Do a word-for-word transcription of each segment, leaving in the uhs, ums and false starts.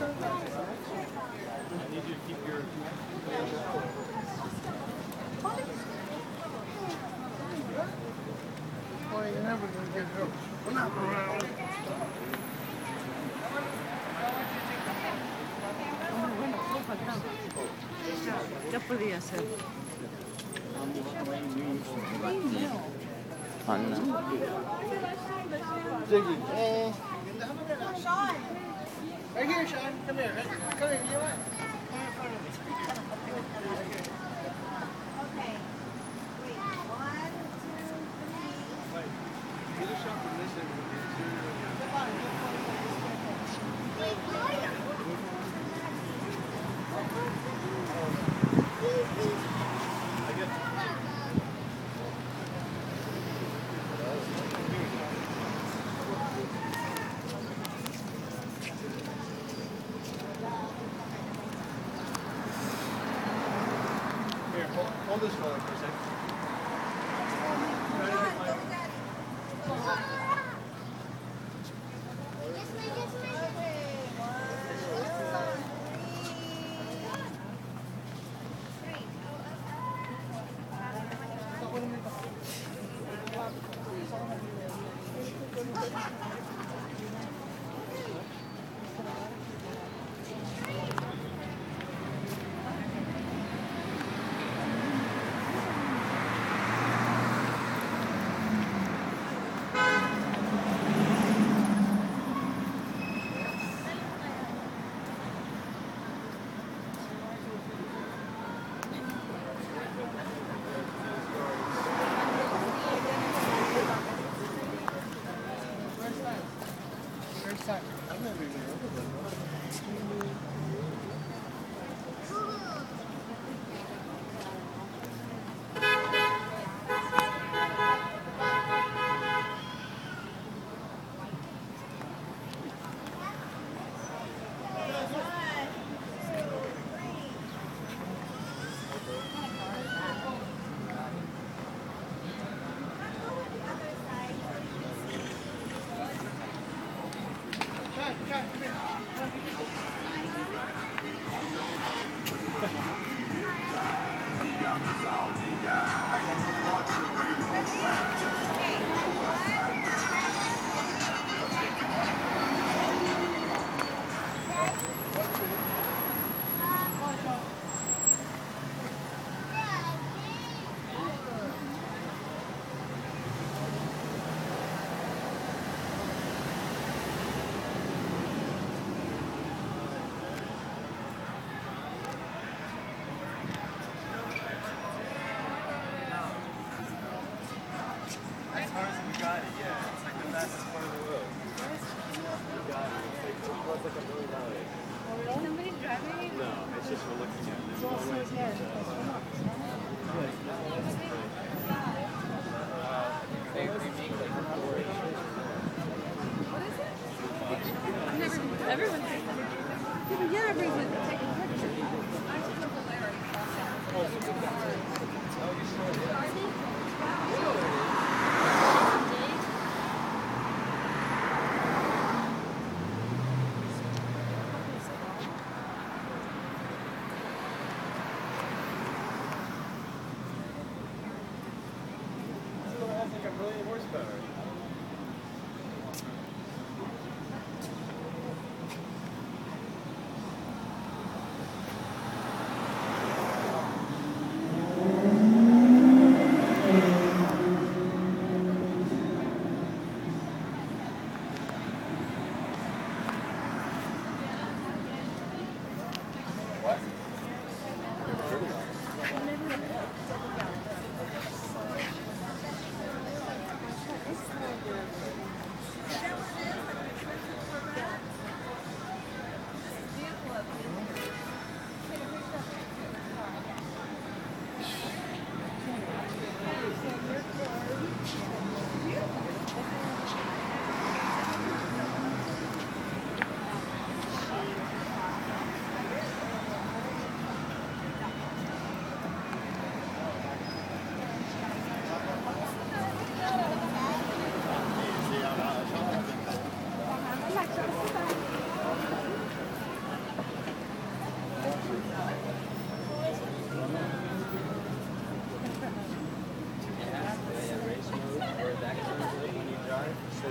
need you to keep your. Boy, you're never gonna get hurt. We're not around. Ya podía ser. 맞나? Jiggy. Eh. Sean. Right here, Sean. Come here. Come here. You want? Okay. Wait. One, two, three. Get a shot from this end. I get. Here, hold, hold this for like a second.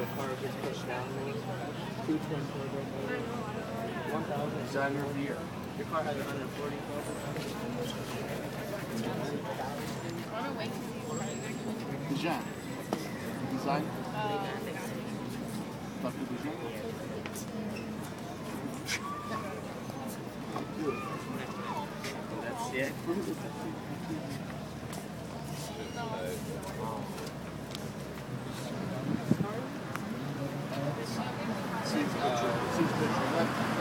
the car gets pushed down more. Two twin turbo motors. One thousand. Designer of the year. Your car has one hundred forty Dijon. Design. Doctor Dijon. That's it. Seats, uh, seats picture left.